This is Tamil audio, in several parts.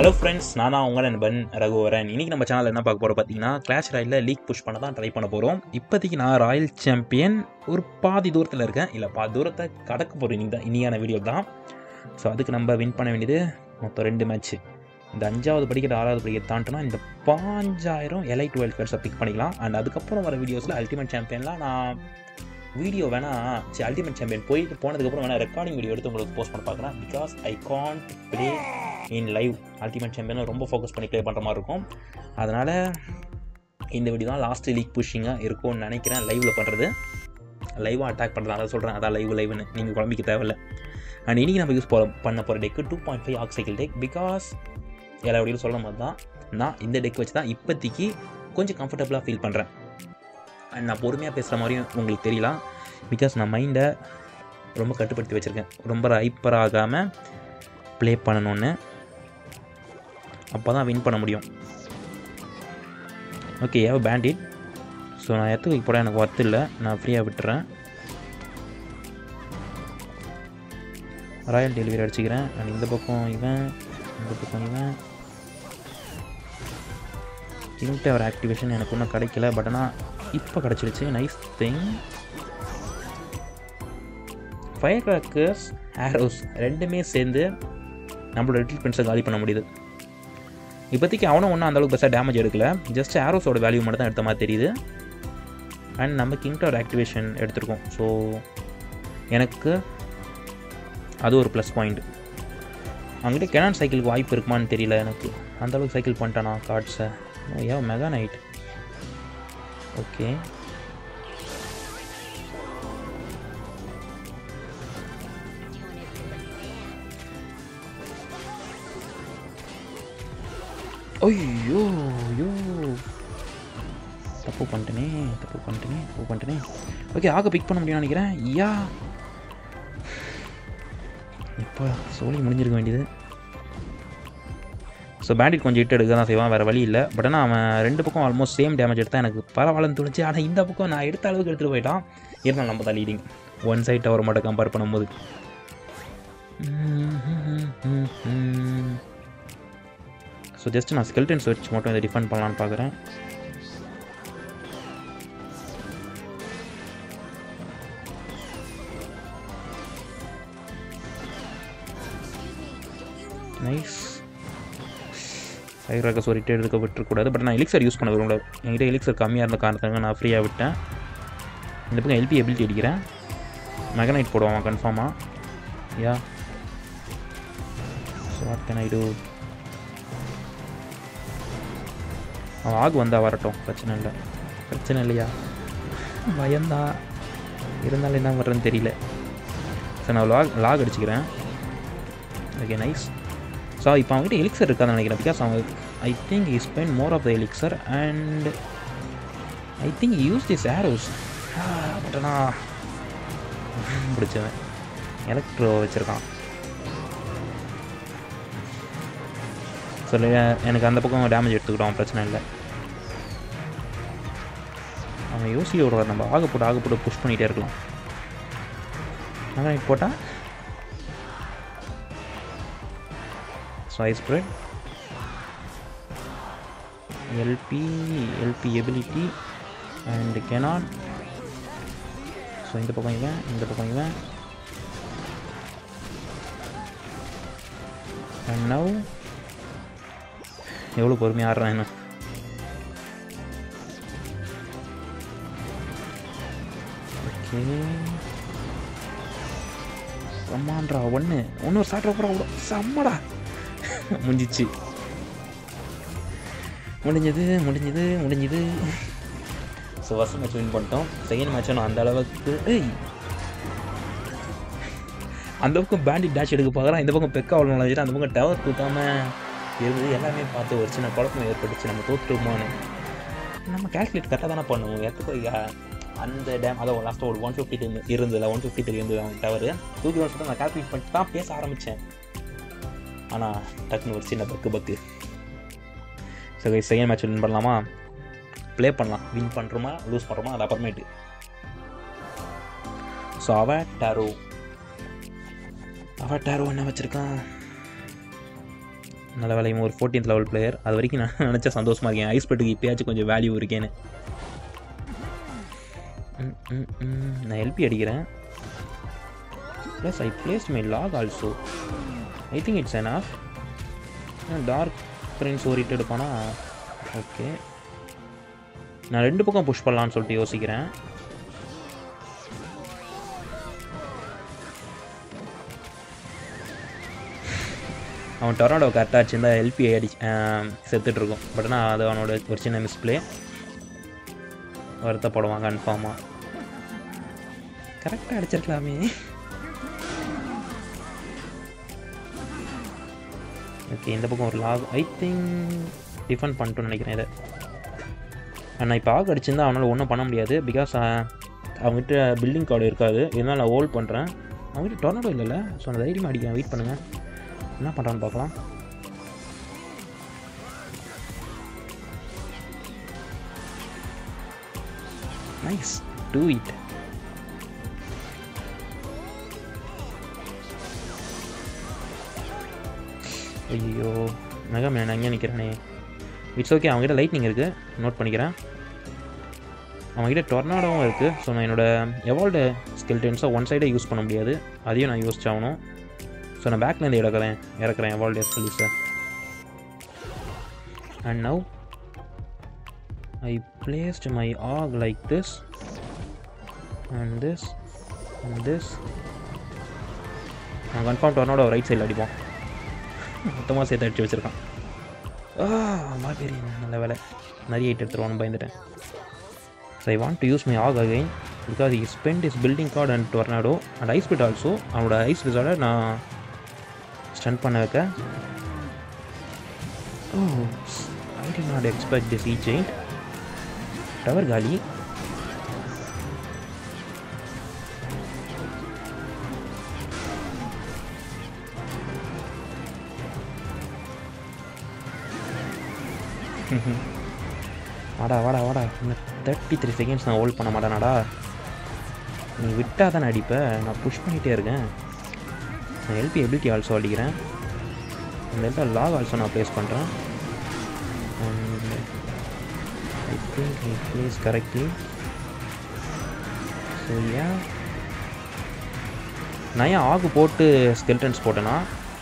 ஹலோ ஃப்ரெண்ட்ஸ், நான் தான் உங்கள் நண்பன் ரகுவரன். இன்றைக்கி நம்ம சேனலில் என்ன பார்க்க போகிறோம் பார்த்தீங்கன்னா, கிளாஷ் ராயலில் லீக் புஷ் பண்ண தான் ட்ரை பண்ண போகிறோம். இப்போதைக்கு நான் ராயல் சாம்பியன் ஒரு பாதி தூரத்தில் இருக்கேன். இல்லை பாதி தூரத்தை கடக்க போகிறேன். இன்னைக்கான வீடியோ தான். ஸோ அதுக்கு நம்ம வின் பண்ண வேண்டியது மொத்தம் 2 மேட்ச்சு. இந்த 5வது படிக்கிற 6வது படிக்கிற தாண்டினா இந்த 5000 எலைட் வேர்ல்ட் கார்ட்ஸை பிக் பண்ணிக்கலாம். அண்ட் அதுக்கப்புறம் வர வீடியோஸில் அல்டிமேட் சாம்பியன்லாம் நான் வீடியோ வேணால் அல்டிமேட் சாம்பியன் போனதுக்கப்புறம் வேணால் ரெக்கார்டிங் வீடியோ எடுத்து உங்களுக்கு போஸ்ட் பண்ண பார்க்குறேன். Because I can't play in live. Ultimate champion ரொம்ப ஃபோக்கஸ் பண்ணி ப்ளே பண்ணுற மாதிரி இருக்கும். அதனால் இந்த வீடியோ தான் லாஸ்ட் லீக் புஷிங்காக இருக்கும்னு நினைக்கிறேன். லைவில் பண்ணுறது, லைவாக அட்டாக் பண்ணுறது, அதை சொல்கிறேன். அதான் லைவ்னு நீங்கள் குழம்பிக்க தேவையில்லை. அண்ட் இன்றைக்கி நம்ம யூஸ் பண்ண போகிற டெக்கு 2.5 ஆக்சைக்கிள் டெக். பிகாஸ் எல்லா வீடியோ சொல்ல மாதிரி தான் நான் இந்த டெக் வச்சு தான் இப்போதைக்கு கொஞ்சம் கம்ஃபர்டபுளாக ஃபீல் பண்ணுறேன். அண்ட் நான் பொறுமையாக பேசுகிற மாதிரியும் உங்களுக்கு தெரியலாம். பிகாஸ் நான் மைண்டை ரொம்ப கட்டுப்படுத்தி வச்சுருக்கேன். ரொம்ப ஹைப்பர் ஆகாமல் ப்ளே பண்ணணுன்னு. அப்போ தான் வின் பண்ண முடியும். Okay, bandit. ஸோ நான் எத்துக்கு போட எனக்கு ஒர்த்து இல்லை. நான் ஃப்ரீயாக விட்டுறேன். Royal delivery அடிச்சுக்கிறேன். அண்ட் இந்த பக்கம் இவன், இந்த பக்கம் இவன். கிங்க் டவர் ஆக்டிவேஷன் எனக்கு ஒன்றும் கிடைக்கல. பட் ஆனால் இப்போ கிடச்சிருச்சு. Nice thing. Fire crackers, arrows ரெண்டுமே சேர்ந்து நம்மளோட லிட்டில் பிரின்ஸை காலி பண்ண முடியுது. இப்போதைக்கு அவனும் ஒன்றும் அந்தளவுக்கு பெருசாக டேமேஜ் எடுக்கல. ஜஸ்ட் ஆரோஸோட வேல்யூ மட்டும் தான் எடுத்த மாதிரி தெரியுது. அண்ட் நம்ம கிங் டவர் ஆக்டிவேஷன் எடுத்திருக்கோம். ஸோ எனக்கு அது ஒரு ப்ளஸ் பாயிண்ட். அங்கிட்ட கெனான் சைக்கிளுக்கு வாய்ப்பு இருக்குமான்னு தெரியல. எனக்கு அந்தளவுக்கு சைக்கிள் பண்ணிட்டானா கார்ட்ஸை. Mega night. ஓகே, ஐயோ தப்பு பண்ணிட்டேனே. ஓகே, ஆக பிக் பண்ண முடியும்னு நினைக்கிறேன். இப்போ சோலி முடிஞ்சிருக்க வேண்டியது. ஸோ பேண்டிட் கொஞ்சம் ஹிட் எடுக்க தான் செய்வான், வேறு வழி இல்லை. பட் ஆனால் அவன் 2 பக்கம் ஆல்மோஸ்ட் சேம் டேமேஜ் எடுத்தால் எனக்கு பரவாயில்லன்னு தோணுச்சு. ஆனால் இந்த பக்கம் நான் எடுத்த அளவுக்கு எடுத்துகிட்டு போயிட்டான். இருந்தாலும் நம்ம தான் லீடிங். ஒன் சைட் டவர் மட்டும் கம்பேர் பண்ணும்போது. ஸோ ஜஸ்ட் நான் ஸ்கெல்டன்ஸ் வச்சு மட்டும் இதை டிஃபெண்ட் பண்ணலான்னு பார்க்குறேன். நைஸ். ஃபயர் கிராக்கர்ஸ் ஒரு ஹிட் எடுக்க விட்டுருக்கூடாது. பட் நான் எலிக்சர் யூஸ் பண்ண விரும்பல. என்கிட்ட எலிக்சர் கம்மியாக இருந்த காரணத்துக்கு நான் ஃப்ரீயாக விட்டேன். இந்த பக்கம் எல்பி எபிலிட்டி அடிக்கிறேன். மெகனைட் போடுவான் கன்ஃபார்மாக. So what can I do? அவன் ஆகு வந்தால் வரட்டும், பிரச்சனை இல்லையா? பயந்தா இருந்தாலும் என்ன பண்ணுறதுன்னு தெரியல. ஸோ நான் லாக் அடிச்சுக்கிறேன். Okay, nice. ஸோ இப்போ அவங்ககிட்ட எலிக்சர் இருக்கான்னு நினைக்கிறேன். பிகாஸ் அவங்க I think he spend more of the elixir and I think use this arrows. But ஆனால் பிடிச்சவன் எலக்ட்ரோ வச்சுருக்கான். ஸோ எனக்கு அந்த பக்கம் டேமேஜ் எடுத்துக்கிட்டோம், பிரச்சனை இல்லை. அவன் யோசி விடுவார். நம்ம ஆக போட்டு புஷ் பண்ணிகிட்டே இருக்கலாம். அதான் போட்டால் spread LP ability and cannon. So இந்த பக்கம் இவன் அண்ட் நவ் எவ்வளோ பொறுமையாக ஆடுறான் என்ன. ஓகே, சம்மான்றா ஒன்று சாப்பிட்ற போகிறா. செம்மடா, முடிஞ்சிச்சு. முடிஞ்சது. ஸோ ஃபர்ஸ்ட் மேட்ச் வின் பண்ணிட்டோம். செகண்ட் மேட்சும் நான் அந்த அளவுக்கு அந்த பக்கம் பேண்டிட் டேஷ் எடுக்க பார்க்குறான். இந்த பக்கம் பெக்கா அவ்வளோ நினைச்சிட்டு அந்த பக்கம் டவர் தூக்காமல் இருந்தது. எல்லாமே பார்த்து ஒரு சின்ன குழப்பம் ஏற்பட்டுச்சு. நம்ம தோற்றுருமான்னு நம்ம கேல்குலேட் கரெக்டாக தானே பண்ணுவோம். எடுத்துக்கோ அந்த டேம் அதை லாஸ்ட்டாக ஒரு 150 இருந்ததில்ல, 153 இருந்தது அவங்க டவர் தூக்கி சொல்லிட்டு நான் கேல்குலேட் பண்ணிட்டு தான் பேச ஆரம்பித்தேன். ஆனால் டக்குன்னு ஒரு சின்ன பக்கு. ஸோ செகண்ட் மேட்ச் வின் பண்ணலாமா? ப்ளே பண்ணலாம். வின் பண்ணுறோமா லூஸ் பண்ணுறோமா அது அப்புறமேட்டு. ஸோ அவட்டாரோ என்ன வச்சுருக்கான்? நல்ல வேலையும் ஒரு 14th லெவல் பிளேயர். அது வரைக்கும் நான் நினச்சா சந்தோஷமாக இருக்கேன். ஐஸ் பெட்டுக்கு இப்போயாச்சும் கொஞ்சம் வேல்யூ இருக்கேன்னு. நான் எல்பி அடிக்கிறேன். Plus I placed my log also. I think it's enough. Dark prince ஓரிட்டு எடுப்பானா? ஓகே, நான் 2 பக்கம் புஷ் பண்ணலான்னு சொல்லிட்டு யோசிக்கிறேன். அவன் டொர்னாடோ கரெக்டாக வச்சுருந்தா எல்பி செத்துட்ருக்கும். பட் ஆனால் அது அவனோட ஒரு சின்ன மிஸ்பிளே. வருத்தப்படுவான் கன்ஃபார்மாக. கரெக்டாக அடிச்சிருக்கலாமே. ஓகே, இந்த பக்கம் ஒரு லாக். ஐ திங்க் டிஃபெண்ட் பண்ணிட்டோன்னு நினைக்கிறேன் இதை. நான் இப்போ ஆக் அடிச்சிருந்தா அவனால் ஒன்றும் பண்ண முடியாது. பிகாஸ் அவங்ககிட்ட பில்டிங் கார்டு இருக்காது. இருந்தாலும் நான் ஹோல்ட் பண்ணுறேன். அவங்ககிட்ட டொர்னாடோ இல்லைல்ல. ஸோ நான் தைரியமாக அடிக்கிறேன். வெயிட் பண்ணுங்கள், என்ன பண்ணுறான்னு பார்க்கலாம். Nice, do it. ஐயோ மெகாமேன் நான் இங்கே நிற்கிறேனே. இட்ஸ் ஓகே, அவங்ககிட்ட லைட்னிங் இருக்குது, நோட் பண்ணிக்கிறேன். அவங்ககிட்ட டொர்னாடோவும் இருக்குது. ஸோ நான் என்னோடய எவால்டு ஸ்கெல்டன்ஸை ஒன் சைடே யூஸ் பண்ண முடியாது. அதையும் நான் யோசிச்சாகணும். ஸோ நான் பேக்லேருந்து இறக்குறேன் எவால்டு எஸ்கலிஸை. And now I placed my log like this and this and this. நான் கன்ஃபார்ம் டொர்னாடோ ரைட் சைடில் அடிப்போம். மொத்தமாக சேர்த்து அடித்து வச்சுருக்கான். மார்பேரியன் நல்ல வேலை. நிறைய ஹைட் எடுத்துருவான்னு பயந்துட்டேன். So I want to use my log again because he spend is building card and tornado and ice pit also. அவனோட ஐஸ் ரிசார்டை நான் ஸ்டன் பண்ண வைக்க. I did not expect this E saint. Tower காலி. வாடா வாடா வாடா. இன்னும் 33 செகண்ட்ஸ் நான் ஹோல்ட் பண்ண மாட்டேனாடா. நீ விட்டால் தானே அடிப்பேன். நான் புஷ் பண்ணிகிட்டே இருக்கேன். நான் எல்பி எபிலிட்டி ஆல்சோ அடிக்கிறேன். இந்த இடத்துல லாக் ஆல்சோ நான் ப்ளேஸ் பண்ணுறேன். And I think I place correctly. So நான் ஏன் ஆகு போட்டு ஸ்கெல்டன்ஸ் போட்டேன்னா,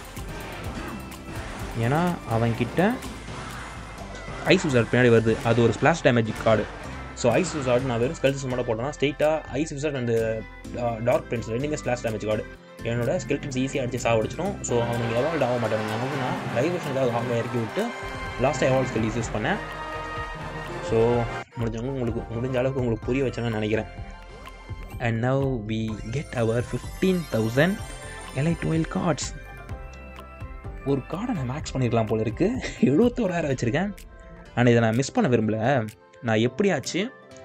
ஏன்னா அவன்கிட்ட ஐஸ் விசார்ட் பின்னாடி வருது. அது ஒரு splash damage card. So ice wizard நான் வெறும் ஸ்கெல்டன்ஸ் மட்டும் போட்டேன்னா ஸ்ட்ரெயிட்டாக ice wizard and dark prince ரெண்டுமே ஸ்பிளாஷ் டேமேஜ் கார்டு. என்னோட ஸ்கெல்டன்ஸ் ஈஸியாக அடித்து சாவடிச்சிடும். ஸோ அவனுக்கு எவால்ட் ஆக மாட்டானுங்க. வந்து நான் டைவர்ஷன் ஏதாவது அவங்க இறக்கி விட்டு லாஸ்ட்டாக எவால்ட் ஸ்கெல் யூஸ் பண்ணேன். ஸோ முடிஞ்ச அளவுக்கு உங்களுக்கு புரிய வச்சேன்னு நினைக்கிறேன். And now we get our 15,000 elite wild cards. ஒரு கார்டை நான் மேக்ஸ் பண்ணிடலாம் போல இருக்குது. 71,000 வச்சுருக்கேன். ஆனால் இதை நான் மிஸ் பண்ண விரும்பலை. நான் எப்படியாச்சு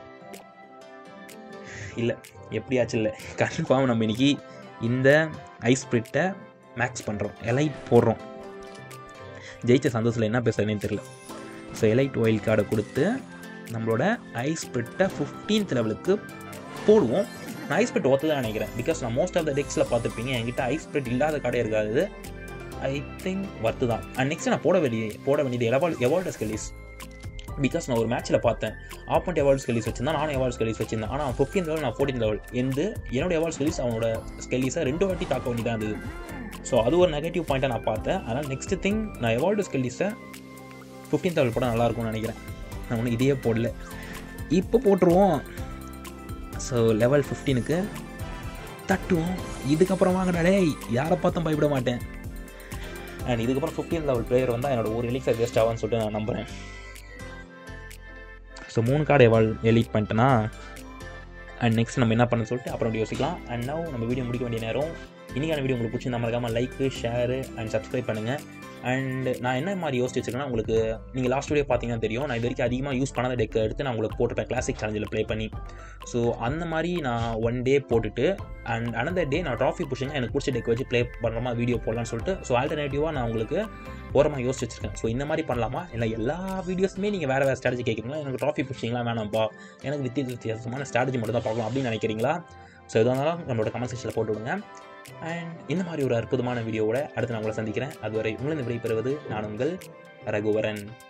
இல்லை கன்ஃபார்ம் நம்ம இன்றைக்கி இந்த ஐஸ் ஸ்பிரிட்டை மேக்ஸ் பண்ணுறோம், எலைட் போடுறோம். ஜெயிச்ச சந்தோஷத்தில் என்ன பேசுகிறேன்னு தெரியல. ஸோ எலைட் வைல்ட் கார்டை கொடுத்து நம்மளோட ஐஸ் ஸ்பிரிட்டை 15th லெவலுக்கு போடுவோம். நான் ஐஸ் ஸ்பிரிட் ஒத்து தான் நினைக்கிறேன். பிகாஸ் நான் மோஸ்ட் ஆஃப் த டெக்ஸில் பார்த்துருப்பீங்க என்கிட்ட ஐஸ் ஸ்பிரிட் இல்லாத கார்டே இருக்காது. ஐ திங்க் வர்த்து தான். அண்ட் நெக்ஸ்ட் நான் போட வேண்டியது எவால்டு ஸ்கெல்லிஸ். பிகாஸ் நான் ஒரு மேட்ச்சில் பார்த்தேன் ஆப்போனண்ட் எவால்டு ஸ்கெல்லிஸ் வச்சிருந்தேன், நானும் எவால்டு ஸ்கெல்லிஸ் வச்சிருந்தேன். ஆனால் 15th லெவல் நான் 14th லெவல் என்னோட எவால்டு ஸ்கெல்லிஸ் அவனோட ஸ்கெல்லிஸை 2 வாட்டி தாக்க வேண்டியதாக இருந்தது. ஸோ அது ஒரு நெகட்டிவ் பாயிண்ட்டாக நான் பார்த்தேன். அதனால் நெக்ஸ்ட் திங் நான் எவால்டு ஸ்கெல்லிஸை 15th லெவல் போட நல்லாயிருக்கும்னு நினைக்கிறேன். நான் ஒன்றும் இதையே போடல, இப்போ போட்டுருவோம். ஸோ லெவல் 15க்கு தட்டுவோம். இதுக்கப்புறம் வாங்கடா டேய், யாரை பார்த்தும் பயப்பட மாட்டேன். அண்ட் இதுக்கப்புறம் 15th லெவல் பிளேயர் வந்தால் என்னோட ஒரு எலிக்ஸர் வேஸ்ட் ஆகும்னு சொல்லிட்டு நான் நம்புகிறேன். ஸோ 3 கார்டு எலிட் பண்ணிட்டேன்னா அண்ட் நெக்ஸ்ட் நம்ம என்ன பண்ண சொல்லிட்டு அப்புறம் யோசிக்கலாம். அண்ட் நவ் நம்ம வீடியோ முடிக்க வேண்டிய நேரம். இன்றைக்கான வீடியோ உங்களுக்கு பிடிச்சிருந்தா மறக்காமல் லைக், ஷேரு அண்ட் சப்ஸ்கிரைப் பண்ணுங்கள். அண்ட் நான் என்ன மாதிரி யோசிச்சு வச்சுருக்கேன்னா, உங்களுக்கு நீங்கள் லாஸ்ட் வீடியோ பார்த்தீங்கன்னா தெரியும், நான் இது வரைக்கும் அதிகமாக யூஸ் பண்ணாத டெக்கை எடுத்து நான் உங்களுக்கு போட்டிருப்பேன் கிளாசிக் சேலஞ்சில் ப்ளே பண்ணி. ஸோ அந்த மாதிரி நான் ஒன் டே போட்டுட்டு அண்ட் அனதர் டே நான் ட்ராஃபி புஷிங்காக எனக்கு பிடிச்ச டெக் வச்சு ப்ளே பண்ணுற மாதிரி வீடியோ போடலான்னு சொல்லிட்டு ஸோ ஆல்டர்னேட்டிவாக நான் உங்களுக்கு ஓரமாக யோசிச்சு வச்சுருக்கேன். ஸோ இந்த மாதிரி பண்ணலாமா, இல்லை எல்லா வீடியோஸுமே நீங்கள் வேறு ஸ்ட்ராட்டஜி கேட்குறீங்களா, எனக்கு ட்ராஃபி புஷிங்லாம் வேணாம்ப்பா, எனக்கு வித்தியாசமான ஸ்ட்ராட்டஜி மட்டும் தான் பார்க்கலாம் அப்படின்னு நினைக்கிறீங்களா? ஸோ எதுவாக இருந்தாலும் நம்மளோட கமெண்ட் செக்ஷனில் போட்டு விடுங்க. அண்ட் இந்த மாதிரி ஒரு அற்புதமான வீடியோவோட அடுத்து நான் உங்களை சந்திக்கிறேன். அதுவரை உங்களை விடைபெறுவது நான் உங்கள் ரகுவரன்.